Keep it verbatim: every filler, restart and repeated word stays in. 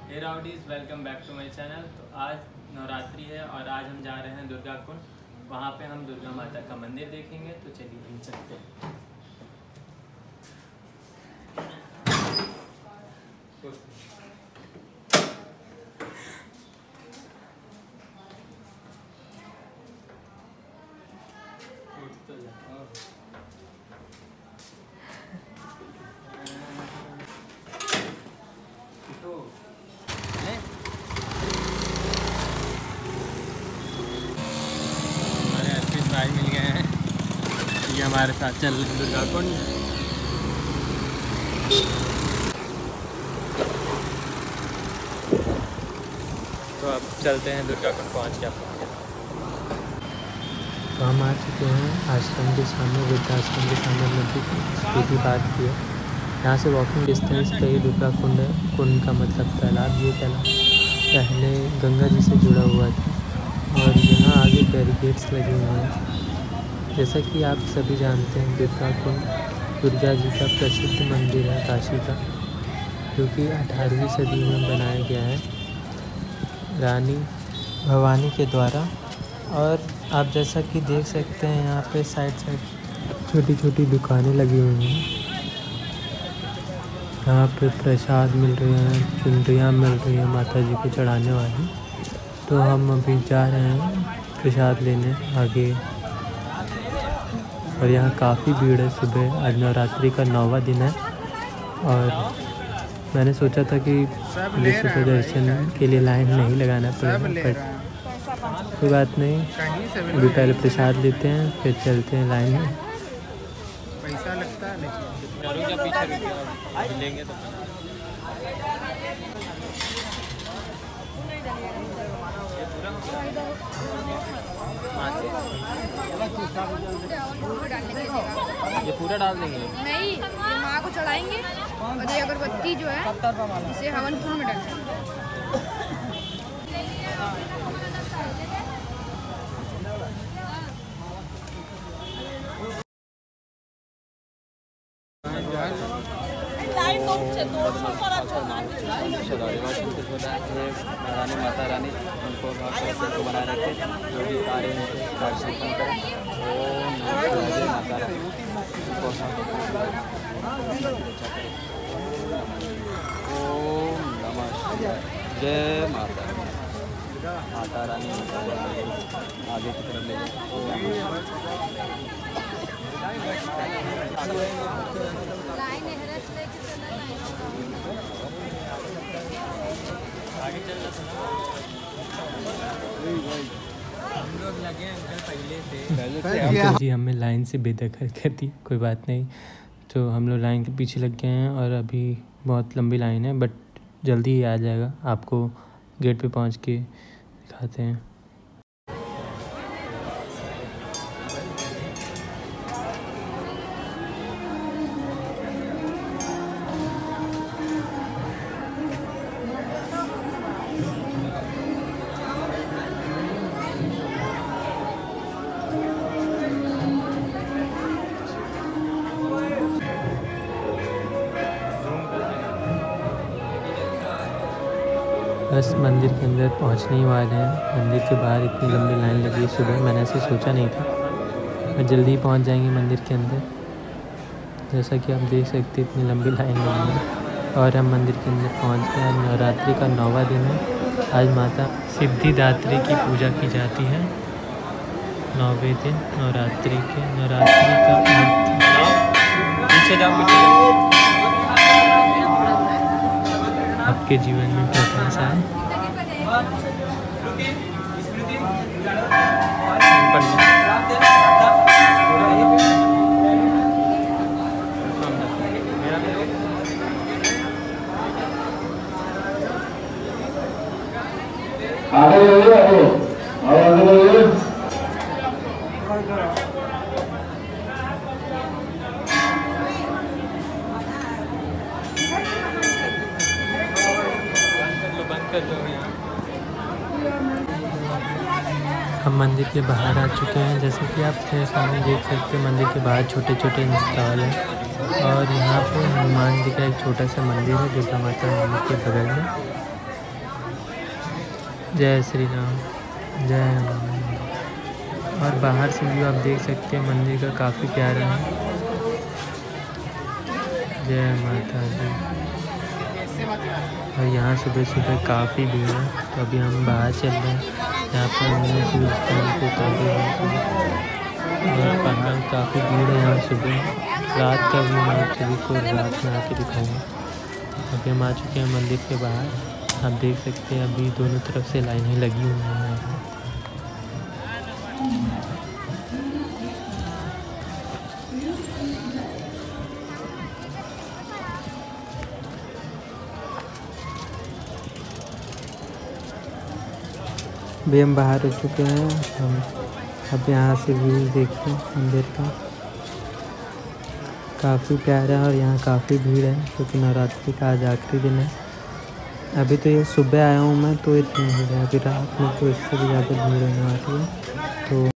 Hey rowdies, welcome back to my channel. तो आज नवरात्रि है और आज हम जा रहे हैं दुर्गा कुंड। वहाँ पे हम दुर्गा माता का मंदिर देखेंगे। तो चलिए हम चलते हैं। भाई मिल गए हैं, ये हमारे साथ चल रहे हैं दुर्गा कुंड। तो अब चलते हैं दुर्गा कुंड पहुँच के। तो हम आ चुके हैं आश्रम के सामने, वृद्धाश्रम के सामने नदी की बात की है। यहाँ से वॉकिंग डिस्टेंस पे ही दुर्गा कुंड है। कुंड का मतलब तालाब। ये तालाब पहले गंगा जी से जुड़ा हुआ था और यहाँ आगे बैरिकेड्स लगे हुए हैं। जैसा कि आप सभी जानते हैं, दुर्गा कुंड दुर्गा जी का प्रसिद्ध मंदिर है काशी का, जो कि अठारहवीं सदी में बनाया गया है रानी भवानी के द्वारा। और आप जैसा कि देख सकते हैं, यहाँ पे साइड साइड छोटी छोटी दुकानें लगी हुई हैं। यहाँ पे प्रसाद मिल रहे हैं, चुनरियाँ मिल रही हैं माता जी को चढ़ाने वाली। तो हम अभी जा रहे हैं प्रसाद लेने आगे। और यहाँ काफ़ी भीड़ है सुबह। आज नवरात्रि का नौवा दिन है और मैंने सोचा था कि मुझे सुबह दर्शन के लिए लाइन नहीं लगाना पड़ेगा, बट कोई बात नहीं। अभी पहले प्रसाद लेते हैं, फिर चलते हैं लाइन में। पैसा लगता है लेंगे तो ये पूरा डाल देंगे। नहीं, ये माँ को चढ़ाएंगे और ये अगरबत्ती जो है इसे हवन कुंड में डालेंगे। रानी माता रानी उनको को बनाए रखे, जो भी कार्य करें। ओम नमः शिवाय। जय माता माता रानी आगे की तरफ ले आगे चल हम लोग लगे अंकल पहले से अंकल जी हमें लाइन से बेदखल कर दी। कोई बात नहीं, तो हम लोग लाइन के पीछे लग गए हैं और अभी बहुत लंबी लाइन है, बट जल्दी ही आ जाएगा। आपको गेट पे पहुंच के दिखाते हैं। बस मंदिर के अंदर पहुंचने ही वाले हैं। मंदिर के बाहर इतनी लंबी लाइन लगी है सुबह, मैंने ऐसे सोचा नहीं था, पर जल्दी ही पहुंच जाएंगे मंदिर के अंदर। जैसा कि आप देख सकते हैं, इतनी लंबी लाइन लगी है और हम मंदिर के अंदर पहुंच गए। आज नवरात्रि का नौवा दिन है। आज माता सिद्धिदात्री की पूजा की जाती है। नौवे दिन नवरात्रि के नवरात्रि का पीछे जाओ। आपके जीवन में प्रकाश आए। हम मंदिर के बाहर आ चुके हैं। जैसे कि आप सामने देख सकते हैं, मंदिर के बाहर छोटे छोटे स्टॉल हैं और यहाँ पे हनुमान जी का एक छोटा सा मंदिर है दुर्गा माता मंदिर के बगल में। जय श्री राम, जय हनुमान। और बाहर से भी आप देख सकते हैं मंदिर का काफ़ी प्यारा है। जय माता दी। और यहाँ सुबह सुबह काफ़ी भीड़ है, तो अभी हम बाहर चल रहे हैं। यहाँ पर हमने सूरज को तोड़े और पहाड़ काफ़ी भीड़ है यहाँ सुबह। रात का भी मैं आप सभी को रात में आके दिखाऊंगा। अभी हम आ चुके हैं मंदिर के बाहर। आप देख सकते हैं अभी दोनों तरफ से लाइनें लगी हुई हैं यहाँ पर। अभी हम बाहर हो चुके हैं। हम अब यहाँ से व्यू देखते हैं मंदिर का, काफ़ी प्यारा है। और यहाँ काफ़ी भीड़ है क्योंकि नवरात्रि का आज आखिरी दिन है। अभी तो ये सुबह आया हूँ मैं, तो इतनी भीड़ है। अभी रात में तो इससे भी ज़्यादा भीड़ होने वाली है। तो